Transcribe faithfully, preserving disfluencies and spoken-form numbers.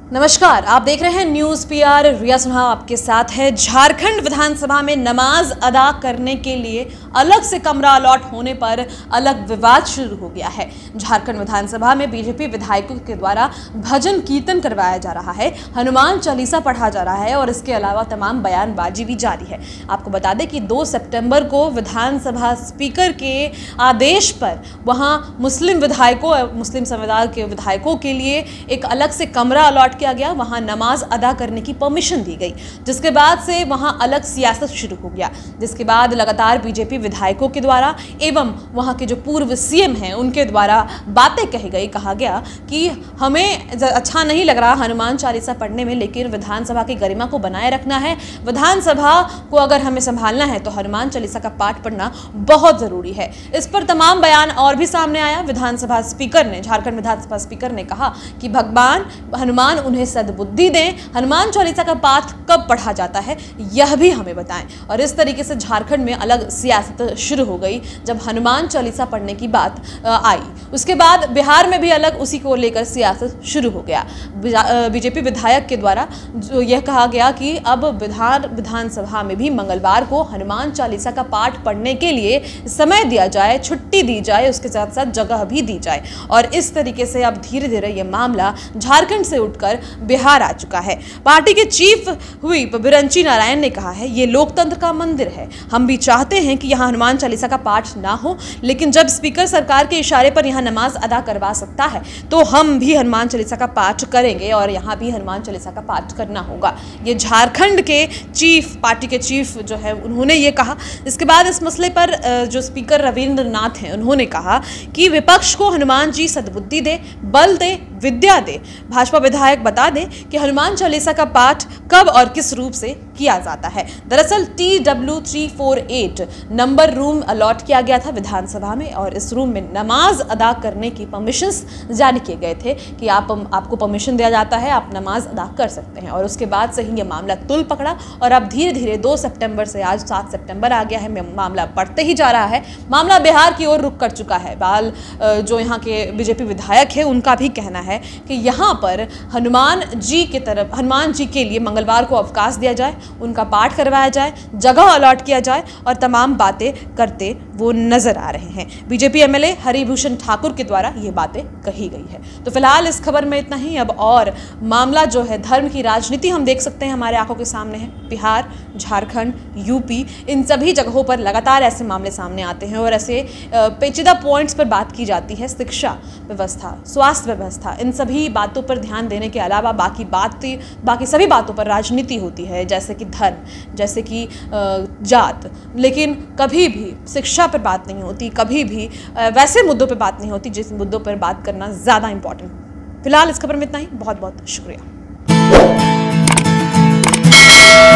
नमस्कार, आप देख रहे हैं न्यूज़ पीआर। रिया सिन्हा आपके साथ है। झारखंड विधानसभा में नमाज अदा करने के लिए अलग से कमरा अलॉट होने पर अलग विवाद शुरू हो गया है। झारखंड विधानसभा में बीजेपी विधायकों के द्वारा भजन कीर्तन करवाया जा रहा है, हनुमान चालीसा पढ़ा जा रहा है और इसके अलावा तमाम बयानबाजी भी जारी है। आपको बता दें कि दो सितंबर को विधानसभा स्पीकर के आदेश पर वहां मुस्लिम विधायकों मुस्लिम समुदाय के विधायकों के लिए एक अलग से कमरा अलॉट किया गया, वहां नमाज अदा करने की परमिशन दी गई, जिसके बाद से वहां अलग सियासत शुरू हो गया। जिसके बाद लगातार बीजेपी विधायकों के द्वारा एवं वहां के जो पूर्व सीएम हैं उनके द्वारा बातें कही गई। कहा गया कि हमें अच्छा नहीं लग रहा हनुमान चालीसा पढ़ने में, लेकिन विधानसभा की गरिमा को बनाए रखना है, विधानसभा को अगर हमें संभालना है तो हनुमान चालीसा का पाठ पढ़ना बहुत जरूरी है। इस पर तमाम बयान और भी सामने आया। विधानसभा स्पीकर ने झारखंड विधानसभा स्पीकर ने कहा कि भगवान हनुमान उन्हें सद्बुद्धि दें, हनुमान चालीसा का पाठ कब पढ़ा जाता है यह भी हमें बताएं। और इस तरीके से झारखंड में अलग सियासत शुरू हो गई जब हनुमान चालीसा पढ़ने की बात आई। उसके बाद बिहार में भी अलग उसी को लेकर सियासत शुरू हो गया। बीजेपी विधायक के द्वारा जो यह कहा गया कि अब विधान विधानसभा में भी मंगलवार को हनुमान चालीसा का पाठ पढ़ने के लिए समय दिया जाए, छुट्टी दी जाए, उसके साथ साथ जगह भी दी जाए। और इस तरीके से अब धीरे धीरे यह मामला झारखंड से उठकर बिहार आ चुका है। पार्टी के चीफ व्हिप बिरंची नारायण ने कहा है, ये लोकतंत्र का मंदिर है, हम भी चाहते हैं कि यहाँ हनुमान चालीसा का पाठ ना हो, लेकिन जब स्पीकर सरकार के इशारे पर यहाँ नमाज अदा करवा सकता है तो हम भी हनुमान चालीसा का पाठ करेंगे और यहाँ भी हनुमान चालीसा का पाठ करना होगा। ये झारखंड के चीफ पार्टी के चीफ जो है उन्होंने ये कहा। इसके बाद इस मसले पर जो स्पीकर रविंद्र नाथ हैं उन्होंने कहा कि विपक्ष को हनुमान जी सद्बुद्धि दे, बल दे, विद्या दे। भाजपा विधायक बता दें कि हनुमान चालीसा का पाठ कब और किस रूप से किया जाता है। दरअसल T W three four eight number room allot किया गया था विधानसभा में और इस रूम में नमाज अदा करने की परमिशंस जारी किए गए थे कि आप आपको परमिशन दिया जाता है, आप नमाज अदा कर सकते हैं। और उसके बाद से ही यह मामला तुल पकड़ा और अब धीरे धीरे दो सितंबर से आज सात सितंबर आ गया है, मामला बढ़ते ही जा रहा है। मामला बिहार की ओर रुख कर चुका है। बाल जो यहाँ के बीजेपी विधायक है उनका भी कहना है कि यहाँ पर हनुमान जी की तरफ हनुमान जी के लिए मंगलवार को अवकाश दिया जाए, उनका पाठ करवाया जाए, जगह अलॉट किया जाए और तमाम बातें करते वो नजर आ रहे हैं। बीजेपी एमएलए हरिभूषण ठाकुर के द्वारा ये बातें कही गई है। तो फिलहाल इस खबर में इतना ही। अब और मामला जो है धर्म की राजनीति हम देख सकते हैं हमारे आंखों के सामने है। बिहार, झारखंड, यूपी, इन सभी जगहों पर लगातार ऐसे मामले सामने आते हैं और ऐसे पेचीदा पॉइंट्स पर बात की जाती है। शिक्षा व्यवस्था, स्वास्थ्य व्यवस्था, इन सभी बातों पर ध्यान देने के अलावा बाकी बातें बाकी सभी बातों पर राजनीति होती है, जैसे कि धर्म, जैसे कि जात, लेकिन कभी भी शिक्षा पर बात नहीं होती, कभी भी वैसे मुद्दों पर बात नहीं होती जिस मुद्दों पर बात करना ज़्यादा इंपॉर्टेंट। फिलहाल इस खबर में इतना ही। बहुत बहुत शुक्रिया।